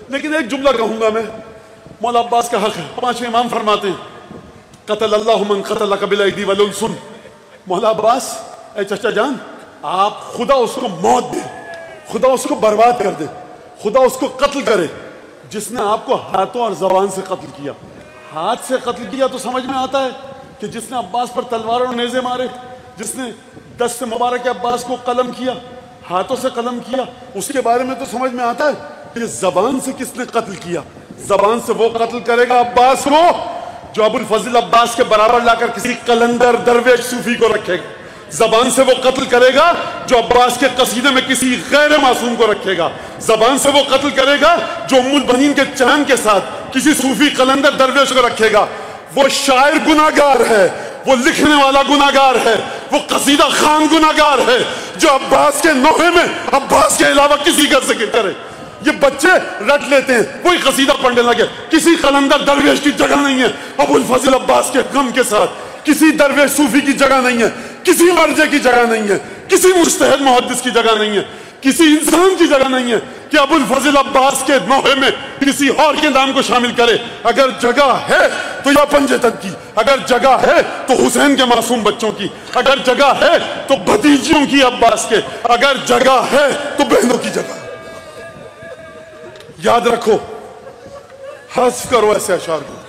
लेकिन एक जुमला कहूंगा मैं, मौला अब्बास का हक है। 5वें इमाम फरमाते हैं, कतल अल्लाहु मन कतल बिल ऐदी वल उल्सुन। मौला अब्बास, ए चचा जान, आप खुदा उसको मौत दे, खुदा उसको बर्बाद कर दे, खुदा उसको कत्ल करे जिसने आपको हाथों और जबान से कत्ल किया। हाथ से कत्ल किया तो समझ में आता है कि जिसने अब्बास पर तलवार और नेज़े मारे, जिसने दस्त मुबारक अब्बास को कलम किया, हाथों से कलम किया, उसके बारे में तो समझ में आता है कि जबान से किसने कत्ल किया। जबान से वो कत्ल करेगा अब्बास को जो अबुल फजल अब्बास के बराबर लाकर किसी कलंदर दरवेश सूफी को रखेगा। जबान से वो कत्ल करेगा जो अब्बास के कसीदे में किसी गैर मासूम को रखेगा। जबान से वो कत्ल करेगा जो उम्मुल बनीन के चांद के साथ किसी सूफी कलंदर दरवेश को रखेगा। वो शायर गुनाहगार है, वो लिखने वाला गुनाहगार है, वो कसीदा खान गुनाहगार है जो अब्बास के नोहे में अब्बास के अलावा किसी का जिक्र करे। ये बच्चे रट लेते हैं, कोई कसीदा पढ़ने लगे, किसी कलंदर दरवेश की जगह नहीं है अबुल फजल अब्बास के गम के साथ, किसी दरवेश सूफी की जगह नहीं है, किसी मर्जे की जगह नहीं है, किसी मुज्तहिद मुहद्दिस की जगह नहीं है, किसी इंसान की जगह नहीं है कि अबुल फजल अब्बास के नोहे में किसी और के नाम को शामिल करे। अगर जगह है तो या पंजेतन की, अगर जगह है तो हुसैन के मासूम बच्चों की, अगर जगह है तो भतीजियों की अब्बास के, अगर जगह है तो बहनों की जगह। याद रखो, हज़्फ करो ऐसे अशार को।